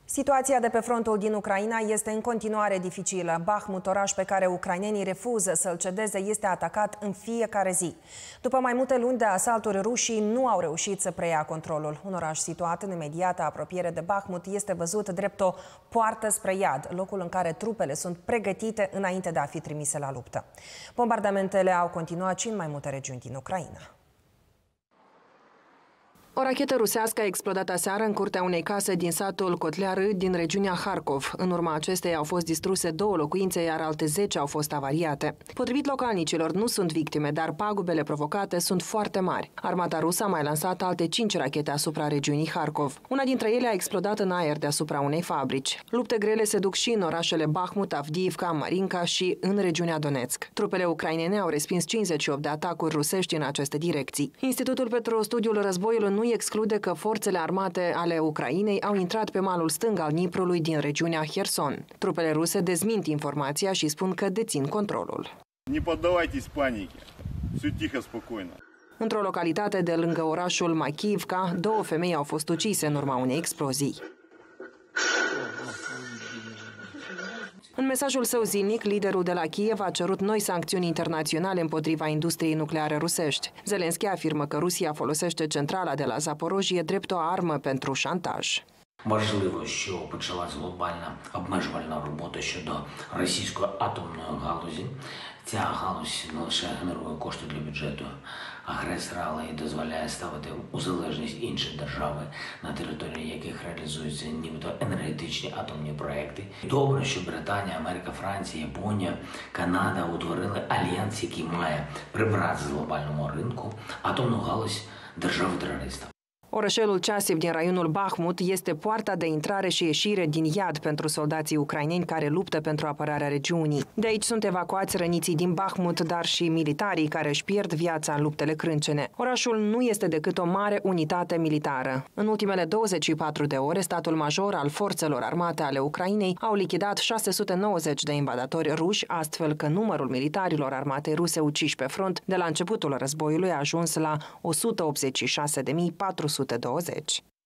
Situația de pe frontul din Ucraina este în continuare dificilă. Bahmut, oraș pe care ucrainenii refuză să-l cedeze, este atacat în fiecare zi. După mai multe luni de asalturi, rușii nu au reușit să preia controlul. Un oraș situat în imediată apropiere de Bahmut este văzut drept o poartă spre iad, locul în care trupele sunt pregătite înainte de a fi trimise la luptă. Bombardamentele au continuat și în mai multe regiuni din Ucraina. O rachetă rusească a explodat aseară în curtea unei case din satul Kotleary din regiunea Harkov. În urma acesteia au fost distruse 2 locuințe, iar alte 10 au fost avariate. Potrivit localnicilor, nu sunt victime, dar pagubele provocate sunt foarte mari. Armata rusă a mai lansat alte 5 rachete asupra regiunii Harkov. Una dintre ele a explodat în aer deasupra unei fabrici. Lupte grele se duc și în orașele Bahmut, Avdiivka, Marinka și în regiunea Donetsk. Trupele ucrainene au respins 58 de atacuri rusești în aceste direcții. Institutul pentru Studiul Războiului nu exclude că forțele armate ale Ucrainei au intrat pe malul stâng al Dniprului din regiunea Herson. Trupele ruse dezmint informația și spun că dețin controlul. Не поддавайтесь панике. Всё тихо, спокойно. Într-o localitate de lângă orașul Makiivka, 2 femei au fost ucise în urma unei explozii. În mesajul său zilnic, liderul de la Kiev a cerut noi sancțiuni internaționale împotriva industriei nucleare rusești. Zelenski afirmă că Rusia folosește centrala de la Zaporojie drept o armă pentru șantaj. Важливо, що почалась глобальна обмежувальна робота щодо російської атомної галузі. Ця галузь не лише генерує кошти для бюджету агресора, але й дозволяє ставити у залежність інші держави, на території яких реалізуються нібито енергетичні атомні проекти. Добре, що Британія, Америка, Франція, Японія, Канада утворили альянс, який має прибрати з глобального ринку атомну галузь держави-терориста. Orășelul Chasiv din raionul Bahmut este poarta de intrare și ieșire din iad pentru soldații ucraineni care luptă pentru apărarea regiunii. De aici sunt evacuați răniții din Bahmut, dar și militarii care își pierd viața în luptele crâncene. Orașul nu este decât o mare unitate militară. În ultimele 24 de ore, statul major al forțelor armate ale Ucrainei au lichidat 690 de invadatori ruși, astfel că numărul militarilor armatei ruse uciși pe front de la începutul războiului a ajuns la 186.420.